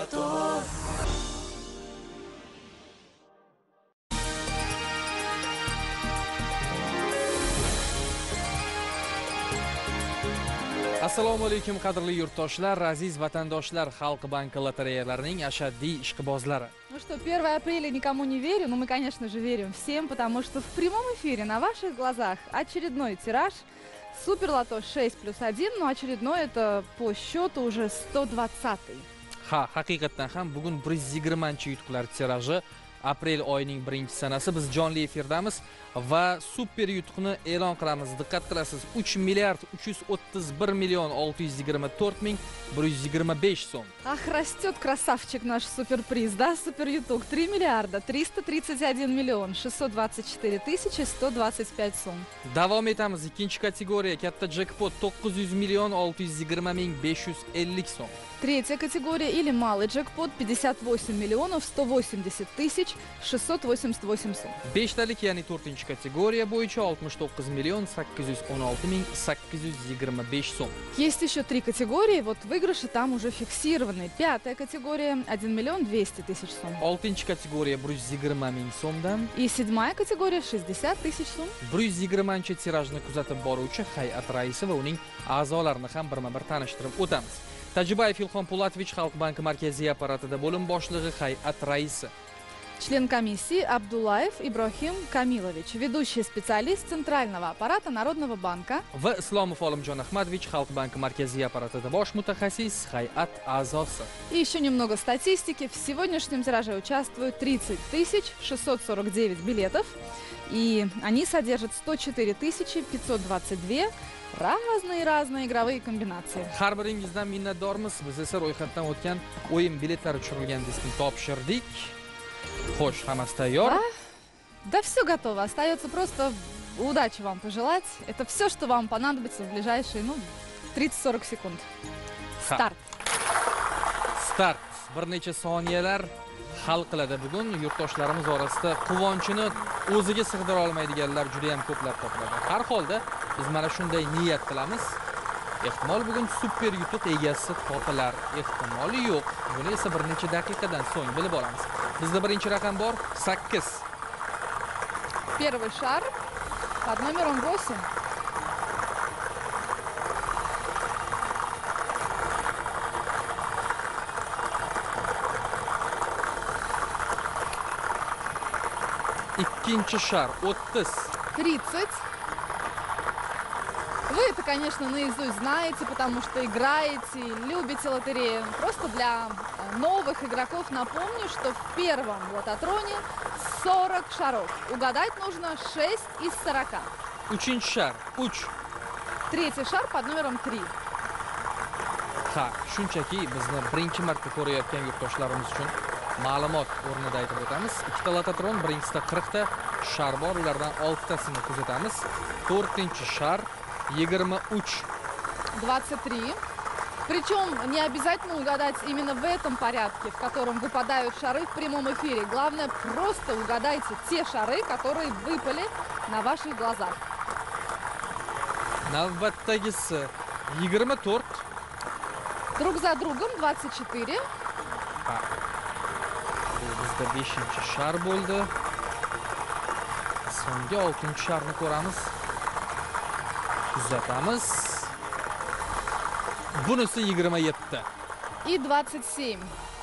лото. Assalomu alaykum qadrli yurtdoshlar, aziz vatandoshlar, Xalq banki lotereyalarining ashaddiy ishqibozlari. Ну что, 1 апреля никому не верю, но мы, конечно же, верим всем, потому что в прямом эфире на ваших глазах очередной тираж Суперлото 6+1, но очередной это по счету уже 120-й. Ha, haqiqatan ham bugun 120-yutuqlar tiraji, aprel oyining 1-sanasi. Biz jonli efirdamiz va super yutuqni e'lon qilamiz. Diqqat qilasiz, 3 milliard 331 million 624 ming 125 so'm. Ах, растет красавчик наш суперприз, да, супер ютук. 3 миллиарда 331 миллион 624 тысячи 125 so'm. Davom etamiz. Ikkinchi kategoriya, katta jekpot 900 million 620 ming 550 so'm. Третья категория или малый джекпот 58 миллионов 180 тысяч 688 сум. Beshtalik, ya'ni 4-chi kategoriya bo'yicha 69 million 816 ming 825 so'm. Есть еще 3 категории, вот выигрыши там уже фиксированы. Пятая категория 1 миллион 200 тысяч сум. 6-chi kategoriya 120 ming so'mdan. И седьмая категория 60 тысяч сум. 120-chi tirajni kuzatib boruvchi hay'at raisi va uning a'zolarini ham birma-bir tanishtirib o'tamiz. Tajibayev Ilhom Pulatovich, Xalq banki markaziy apparatida bo'lim boshlig'i, hay'at raisi. Член комиссии Абдулаев Иброхим Камилович, ведущий специалист Центрального аппарата Народного банка. Va Islomov Olimjon Ahmadovich, Xalq banki markaziy apparatida bosh mutaxassis, hay'at a'zosi. И еще немного статистики. В сегодняшнем тираже участвуют 30 649 билетов. И они содержат 104 522 разные игровые комбинации. Har biringizdan minnatdormiz. Biz esa ro'yxatdan o'tgan o'yin biletlari tushirilgan diskni topshirdik. Xo'sh, hammasi tayyor? Да все готово. Остается просто удачи вам пожелать. Это все, что вам понадобится в ближайшие, 30-40 секунд. Старт. Start. Bir necha soniyalar hal qiladi. Bugun yurtdoshlarimiz orasida quvonchini o'ziga sig'dira olmaydiganlar juda ham ko'plab topiladi. Har holda biz mana shunday niyat qilamiz. Ehtimol bugun super yutuq egasi topilar, ehtimoli yo'q. Buni esa bir necha daqiqadan so'ng bilib olamiz. Bizda birinchi raqam bor, 8. Первый шар под номером 8. Ikkinchi shar, 30. 30. Вы это, конечно, наизусть знаете, потому что играете, любите лотерею. Просто для новых игроков напомню, что в первом лототроне 40 шаров. Угадать нужно 6 из 40. Uchinchi shar, 3. Третий шар под номером 3. Ha, shunchaki bizni birinchi marta ko'rayotgan yurtdoshlarimiz uchun ma'lumot o'rnida aytib o'tamiz. Ikkita lototron, birinchisida 40 ta shar bor, ulardan 6 tasini kuzatamiz. 4-chi shar 23. 23. Причем не обязательно угадать именно в этом порядке, в котором выпадают шары в прямом эфире. Главное, просто угадайте те шары, которые выпали на ваших глазах. Navbatdagisi 24. Друг за другом 24. Ha. Bu bizda 5-chi shar bo'ldi. So'nggi 6-chi sharni ko'ramiz. Kuzatamiz. Bunisi 27. И 27.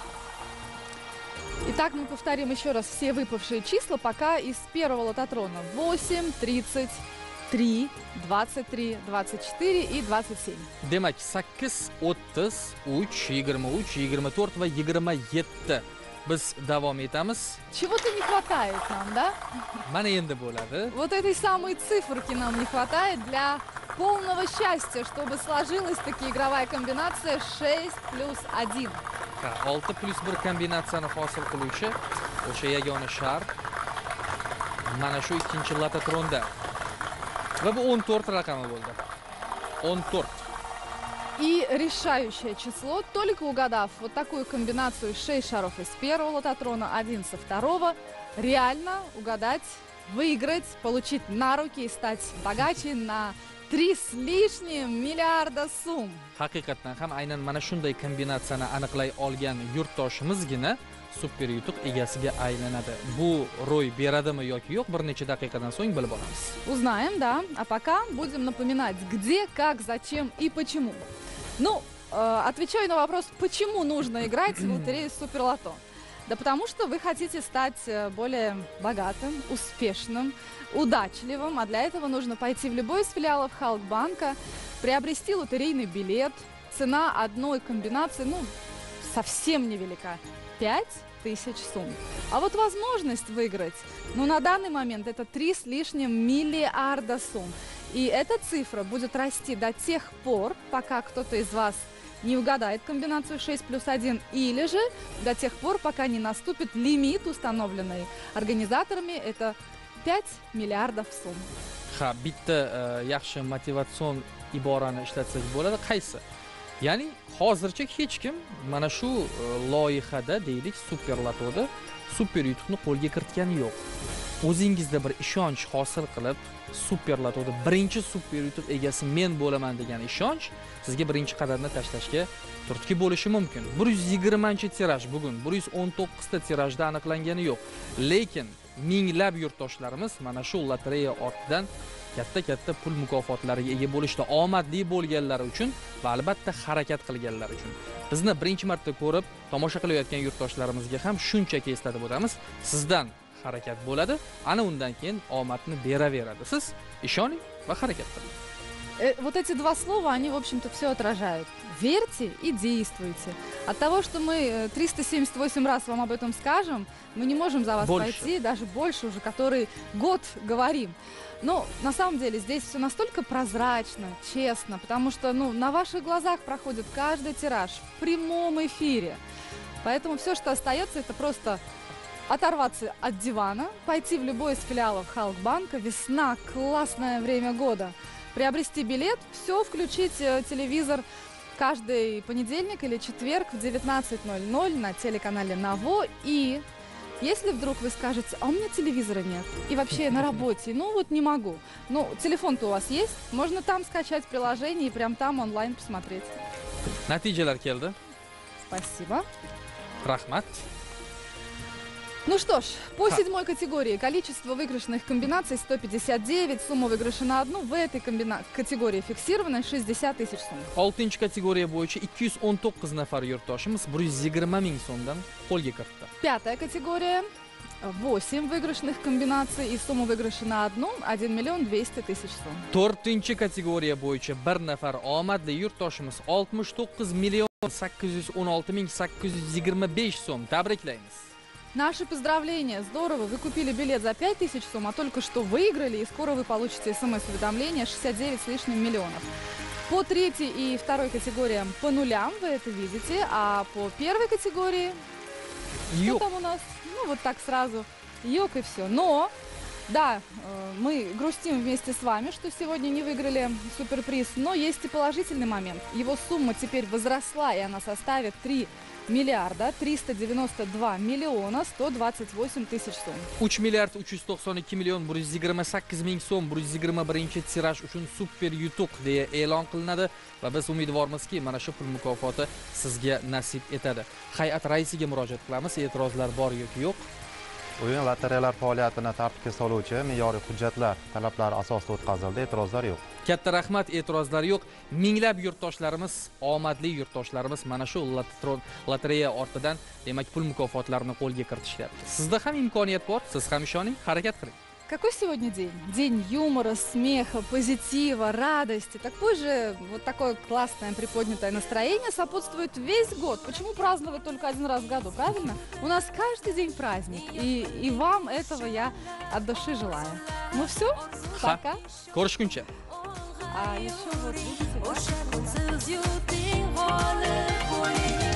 Итак, мы повторим еще раз все выпавшие числа, пока из первого лототрона. 8, 33, 23, 24 и 27. Demak, 8, 30, 3, 23, 24 va 27. Biz davom etamiz. Чего-то не хватает нам, да? Mana endi bo'ladi. Вот этой самой циферки нам не хватает для полного счастья, чтобы сложилась таки игровая комбинация 6+1. 6+1 kombinatsiyani hosil qiluvchi o'sha yagona shar mana shu ikkinchi lototronda. Va bu 14 raqami bo'ldi. 14. И решающее число, только угадав вот такую комбинацию 6 шаров из первого лототрона, 1 со второго, реально угадать, выиграть, получить на руки и стать богаче на 3 с lишним миллиарда сумм. Haqiqatan ham aynan mana shunday kombinatsiyani aniqlay olgan yurtdoshimizgina super yutuq egasiga aylanadi. Bu ro'y beradimi yoki yo'q, bir necha daqiqadan so'ng bilib olamiz. Узнаем, да. А пока будем напоминать, где, как, зачем и почему. Ну, отвечаю на вопрос, почему нужно играть в лотерею Суперлото. Да потому что вы хотите стать более богатым, успешным, удачливым, а для этого нужно пойти в любой из филиалов Халкбанка, приобрести лотерейный билет. Цена одной комбинации, ну, совсем невелика. 5000 сумм. А вот возможность выиграть, ну, на данный момент это 3 с лишним миллиарда сумм. И эта цифра будет расти до тех пор, пока кто-то из вас не угадает комбинацию 6 плюс 1, или же до тех пор, пока не наступит лимит, установленный организаторами, это 5 миллиардов сумм. Ha, bitta yaxshi motivatsion iborani ishlatsak bo'ladi. Qaysi? Ya'ni hozircha hech kim mana shu loyihada deylik super lotoda super yutuqni qo'lga kiritgani yo'q. O'zingizda bir ishonch hosil qilib, super lotoda birinchi super yutuq egasi men bo'laman degan ishonch sizga birinchi qadamni tashlashga turtki bo'lishi mumkin. 120-tiraj bugun 119 ta tirajda aniqlangani yo'q. Lekin minglab yurtdoshlarimiz mana shu lotereya ortidan katta pul mukofotlariga ega bo'lishda omadli bo'lganlari uchun va albatta harakat qilganlari uchun. Bizni birinchi marta ko'rib, tomosha qilayotgan yurtdoshlarimizga ham shunchaki eslatib o'tamiz. Sizdan harakat bo'ladi, ana undan keyin omadni beraveradi. Siz ishoning va harakat qiling. Вот эти два слова, они, в общем-то, все отражают. Верьте и действуйте. От того, что мы 378 раз вам об этом скажем, мы не можем за вас Больше. пойти, даже больше уже, который год говорим. Но на самом деле здесь все настолько прозрачно, честно, потому что, ну, на ваших глазах проходит каждый тираж в прямом эфире. Поэтому все, что остается, это просто оторваться от дивана, пойти в любой из филиалов Халкбанка, весна, классное время года, приобрести билет, все, включить телевизор каждый понедельник или четверг в 19:00 на телеканале НАВО. И если вдруг вы скажете, а у меня телевизора нет, и вообще я на работе, ну вот не могу. Ну, телефон-то у вас есть, можно там скачать приложение и прям там онлайн посмотреть. Natijalar keldi. Спасибо. Rahmat. Ну что ж, по седьмой категории количество выигрышных комбинаций 159, сумма выигрыша на одну в этой категории фиксированная 60 000 сумм. 6-chi kategoriya bo'yicha 219 nafar yurtdoshimiz 120 ming so'mdan qo'lga kiritdi. Пятая категория 8 выигрышных комбинаций и сумма выигрыша на одну 1 200 000 сумм. 4-chi kategoriya bo'yicha bir nafar omadli yurtdoshimiz 69 816 825 so'm. Tabriklaymiz. Наши поздравления! Здорово! Вы купили билет за 5000 сумм, а только что выиграли, и скоро вы получите смс-уведомление 69 с лишним миллионов. По третьей и второй категориям по нулям вы это видите, а по первой категории что Yo'q. там у нас? Ну вот так сразу, йог и все. Но, да, мы грустим вместе с вами, что сегодня не выиграли суперприз, но есть и положительный момент. Его сумма теперь возросла, и она составит 3 миллиарда 392 миллиона 128 тысяч сумм. 3 milliard 392 million 128 ming so'm 121-tiraj uchun super yutuq deya e'lon qilinadi va biz umidvormizki, mana shu pul mukofoti sizga nasib etadi. Hay'at raisiga murojaat qilamiz. E'tirozlar bor yoki yo'q? O'yin lotereyalar faoliyatini tartibga soluvchi me'yoriy hujjatlar talablari asosida o'tkazildi, e'tirozlar yo'q. Katta rahmat, e'tirozlar yo'q. Minglab yurtdoshlarimiz, omadli yurtdoshlarimiz mana shu lotereya ortidan demak pul mukofotlarini qo'lga kiritishyapti. Sizda ham imkoniyat bor, siz ham ishoning, harakat qiling. Какой сегодня день? День юмора, смеха, позитива, радости. Такое же, вот такое классное приподнятое настроение сопутствует весь год. Почему праздновать только один раз в году, правильно? У нас каждый день праздник. И вам этого я от души желаю. Ну все, пока. Ko'rishguncha. А еще вот видите, да? O'sha butsiz yurting g'olib bo'ling.